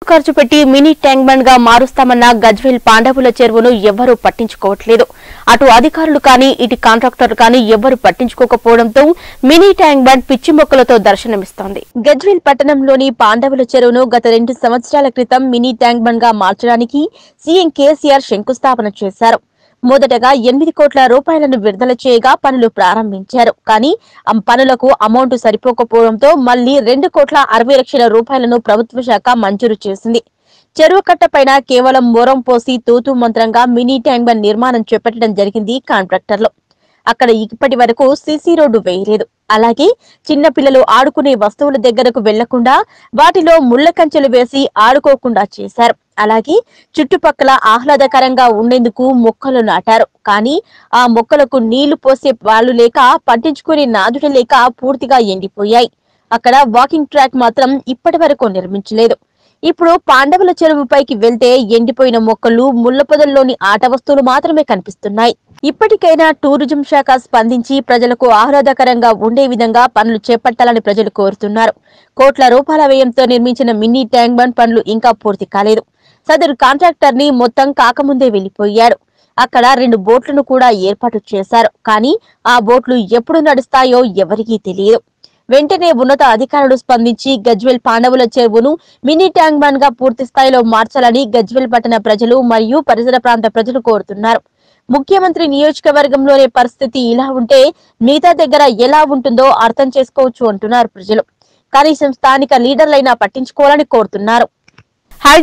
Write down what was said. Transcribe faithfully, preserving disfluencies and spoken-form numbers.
ఖర్చు పెట్టి mini tank bund గా మారుస్తామన్న గజ్వేల్ పాండవుల చెరువును ఎవ్వరూ పట్టించుకోవట్లేదు. అటు అధికారులు కానీ ఇటు కాంట్రాక్టర్లు కానీ ఎవ్వరూ పట్టించుకోకపోవడంతో మినీ ట్యాంక్ బండ్ పిచ్చి మొక్కలతో దర్శనమిస్తోంది. గజ్వేల్ పట్టణంలోని పాండవుల చెరువును గత రెండు సంవత్సరాల క్రితం మినీ ట్యాంక్ బండ్ గా మార్చడానికి సీఎం కేసీఆర్ శంకుస్థాపన చేశారు. మొదటగా ఎనిమిది కోట్ల రూపాయలను విడుదల చేయగా పనులు ప్రారంభించారు. కానీ ఆ పనులకు అమౌంట్ సరిపోకపోవడంతో మళ్లీ రెండు కోట్ల అరవై లక్షల రూపాయలను ప్రభుత్వ శాఖ మంజూరు చేసింది. చెరువు కట్ట పైన కేవలం మోరం పోసి తూతూ మంత్రంగా మినీ ట్యాంక్ బండ్ నిర్మాణం చేపట్టడం జరిగింది కాంట్రాక్టర్లు. అక్కడ ఇప్పటి వరకు సీసీ రోడ్డు వేయలేదు. అలాగే చిన్న పిల్లలు ఆడుకునే వస్తువుల దగ్గరకు వెళ్లకుండా వాటిలో ముళ్ల కంచెలు వేసి ఆడుకోకుండా చేశారు. అలాగే చుట్టుపక్కల ఆహ్లాదకరంగా ఉండేందుకు మొక్కలు నాటారు. కానీ ఆ మొక్కలకు నీళ్లు పోసే వాళ్ళు లేక పట్టించుకునే నాదుడు లేక పూర్తిగా ఎండిపోయాయి. అక్కడ వాకింగ్ ట్రాక్ మాత్రం ఇప్పటి వరకు నిర్మించలేదు. ఇప్పుడు పాండవుల చెరువుపైకి వెళ్తే ఎండిపోయిన మొక్కలు, ముళ్ల పొదల్లోని ఆట వస్తువులు మాత్రమే కనిపిస్తున్నాయి. ఇప్పటికైనా టూరిజం శాఖ స్పందించి ప్రజలకు ఆహ్లాదకరంగా ఉండే విధంగా పనులు చేపట్టాలని ప్రజలు కోరుతున్నారు. కోట్ల రూపాయల వ్యయంతో నిర్మించిన మినీ ట్యాంక్ బండ్ పనులు ఇంకా పూర్తి కాలేదు. సదరు కాంట్రాక్టర్ ని మొత్తం కాకముందే వెళ్లిపోయాడు. అక్కడ రెండు బోట్లను కూడా ఏర్పాటు చేశారు. కానీ ఆ బోట్లు ఎప్పుడు నడుస్తాయో ఎవరికీ తెలియదు. వెంటనే ఉన్నత అధికారులు స్పందించి గజ్వేల్ పాండవుల చెరువును మినీ ట్యాంక్ బండ్ గా పూర్తి స్థాయిలో మార్చాలని గజ్వేల్ పట్టణ ప్రజలు మరియు పరిసర ప్రాంత ప్రజలు కోరుతున్నారు. ముఖ్యమంత్రి నియోజకవర్గంలోనే పరిస్థితి ఇలా ఉంటే మిగతా దగ్గర ఎలా ఉంటుందో అర్థం చేసుకోవచ్చు అంటున్నారు ప్రజలు. కనీసం స్థానిక లీడర్లైనా పట్టించుకోవాలని కోరుతున్నారు.